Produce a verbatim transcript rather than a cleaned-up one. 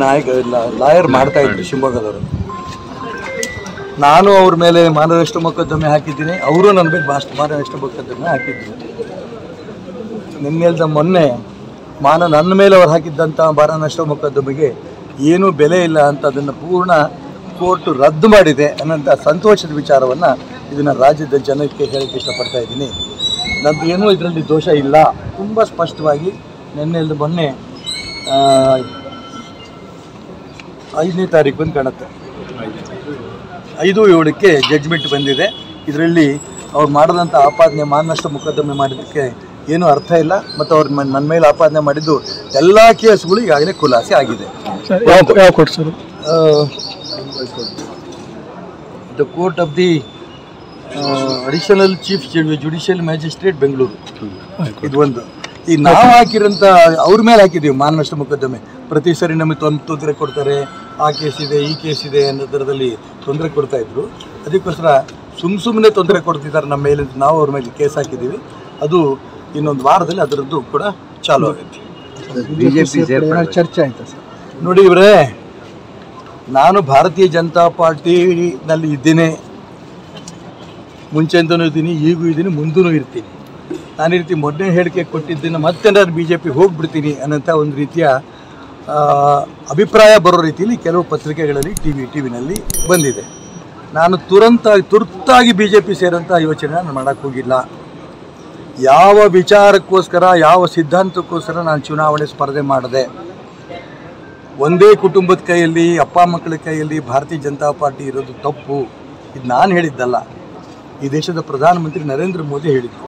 ನಾಯಕ ಲಾಯರ್ ಮಾಡ್ತಾ ಇದ್ರು ಶಿವಮೊಗ್ಗದವರು. ನಾನು ಅವ್ರ ಮೇಲೆ ಮಾನನಷ್ಟ ಮೊಕದ್ದಮೆ ಹಾಕಿದ್ದೀನಿ, ಅವರು ನನ್ನ ಮೇಲೆ ಭಾಷ ಮಾನನಷ್ಟ ಮೊಕದ್ದಮೆ ಹಾಕಿದ್ದೀನಿ. ನಿನ್ನೆಲ್ದ ಮೊನ್ನೆ ಮಾನ ನನ್ನ ಮೇಲೆ ಅವ್ರು ಹಾಕಿದ್ದಂಥ ಮಾನನಷ್ಟ ಮೊಕದ್ದಮೆಗೆ ಏನೂ ಬೆಲೆ ಇಲ್ಲ ಅಂತ ಅದನ್ನು ಪೂರ್ಣ ಕೋರ್ಟು ರದ್ದು ಮಾಡಿದೆ ಅನ್ನೋಂಥ ಸಂತೋಷದ ವಿಚಾರವನ್ನು ಇದನ್ನು ರಾಜ್ಯದ ಜನಕ್ಕೆ ಹೇಳೋಕ್ಕೆ ಇಷ್ಟಪಡ್ತಾ ಇದ್ದೀನಿ. ನನ್ನದು ಏನೂ ಇದರಲ್ಲಿ ದೋಷ ಇಲ್ಲ. ತುಂಬ ಸ್ಪಷ್ಟವಾಗಿ ನಿನ್ನೆಲ್ದ ಮೊನ್ನೆ ಐದನೇ ತಾರೀಕು ಬಂದು ಕಾಣುತ್ತೆ, ಐದು ಏಳಕ್ಕೆ ಜಡ್ಜ್ಮೆಂಟ್ ಬಂದಿದೆ. ಇದರಲ್ಲಿ ಅವ್ರು ಮಾಡಿದಂಥ ಆಪಾದನೆ ಮಾನನಷ್ಟ ಮೊಕದ್ದಮೆ ಮಾಡಿದ್ದಕ್ಕೆ ಏನೂ ಅರ್ಥ ಇಲ್ಲ. ಮತ್ತು ಅವ್ರು ನನ್ನ ಮೇಲೆ ಆಪಾದನೆ ಮಾಡಿದ್ದು ಎಲ್ಲ ಕೇಸ್ಗಳು ಈಗಾಗಲೇ ಖುಲಾಸೆ ಆಗಿದೆ. ಯಾವ court sir? The court of the additional chief judicial magistrate Bengaluru. ಇದು ಒಂದು. ಈಗ ನಾವು ಹಾಕಿರೋಂಥ ಅವ್ರ ಮೇಲೆ ಹಾಕಿದ್ದೀವಿ ಮಾನನಷ್ಟ ಮೊಕದ್ದಮೆ. ಪ್ರತಿ ಸರಿ ನಮಗೆ ತೊಂದ್ ತೊಂದರೆ ಕೊಡ್ತಾರೆ, ಆ ಕೇಸ್ ಇದೆ ಈ ಕೇಸ್ ಇದೆ ಅನ್ನೋ ಥರದಲ್ಲಿ ತೊಂದರೆ ಕೊಡ್ತಾಯಿದ್ರು. ಅದಕ್ಕೋಸ್ಕರ ಸುಮ್ಮ ಸುಮ್ಮನೆ ತೊಂದರೆ ಕೊಡ್ತಿದ್ದಾರೆ ನಮ್ಮ ಮೇಲೆ. ನಾವು ಅವ್ರ ಮೇಲೆ ಕೇಸ್ ಹಾಕಿದ್ದೀವಿ. ಅದು ಇನ್ನೊಂದು ವಾರದಲ್ಲಿ ಅದರದ್ದು ಕೂಡ ಚಾಲು ಆಗುತ್ತೆ. ಬಿ ಜೆ ಪಿ ಚರ್ಚೆ ಆಯ್ತಾ ಸರ್? ನೋಡಿ ಇವರೇ, ನಾನು ಭಾರತೀಯ ಜನತಾ ಪಾರ್ಟಿನಲ್ಲಿ ಇದ್ದೇನೆ, ಮುಂಚೆಯಿಂದನೂ ಇದ್ದೀನಿ, ಈಗೂ ಇದ್ದೀನಿ, ಮುಂದೂ ಇರ್ತೀನಿ. ನಾನು ಈ ರೀತಿ ಮೊದಲನೇ ಹೇಳಿಕೆ ಕೊಟ್ಟಿದ್ದೀನಿ, ಮತ್ತೆ ನಾನು ಬಿ ಜೆ ಪಿ ಹೋಗಿಬಿಡ್ತೀನಿ ಅನ್ನೋಂಥ ಒಂದು ರೀತಿಯ ಅಭಿಪ್ರಾಯ ಬರೋ ರೀತಿಯಲ್ಲಿ ಕೆಲವು ಪತ್ರಿಕೆಗಳಲ್ಲಿ ಟಿ ವಿ ಟಿ ವಿನಲ್ಲಿ ಬಂದಿದೆ. ನಾನು ತುರಂತ ತುರ್ತಾಗಿ ಬಿ ಜೆ ಪಿ ಸೇರೋಂಥ ಯೋಚನೆ ನಾನು ಮಾಡೋಕ್ಕೆ ಹೋಗಿಲ್ಲ. ಯಾವ ವಿಚಾರಕ್ಕೋಸ್ಕರ, ಯಾವ ಸಿದ್ಧಾಂತಕ್ಕೋಸ್ಕರ ನಾನು ಚುನಾವಣೆ ಸ್ಪರ್ಧೆ ಮಾಡಿದೆ. ಒಂದೇ ಕುಟುಂಬದ ಕೈಯಲ್ಲಿ, ಅಪ್ಪ ಮಕ್ಕಳ ಕೈಯಲ್ಲಿ ಭಾರತೀಯ ಜನತಾ ಪಾರ್ಟಿ ಇರೋದು ತಪ್ಪು. ಇದು ನಾನು ಹೇಳಿದ್ದಲ್ಲ, ಈ ದೇಶದ ಪ್ರಧಾನಮಂತ್ರಿ ನರೇಂದ್ರ ಮೋದಿ ಹೇಳಿದ್ದು.